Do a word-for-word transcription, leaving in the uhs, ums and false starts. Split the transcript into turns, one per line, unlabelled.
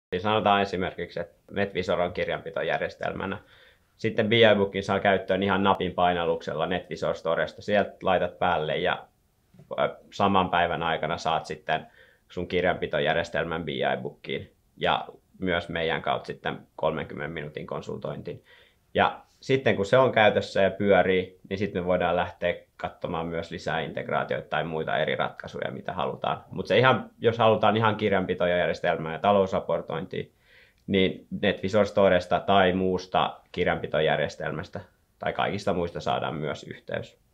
Eli sanotaan esimerkiksi, että NetVisor on kirjanpitojärjestelmänä. Sitten B I-Bookin saa käyttöön ihan napin painalluksella NetVisor Storesta. Sieltä laitat päälle ja saman päivän aikana saat sitten sun kirjanpitojärjestelmän B I-Bookiin ja myös meidän kautta sitten kolmenkymmenen minuutin konsultointiin. Ja sitten kun se on käytössä ja pyörii, niin sitten me voidaan lähteä katsomaan myös lisää integraatioita tai muita eri ratkaisuja, mitä halutaan. Mutta se ihan, jos halutaan ihan kirjanpitojärjestelmää ja talousraportointia, niin NetVisor Storesta tai muusta kirjanpitojärjestelmästä tai kaikista muista saadaan myös yhteys.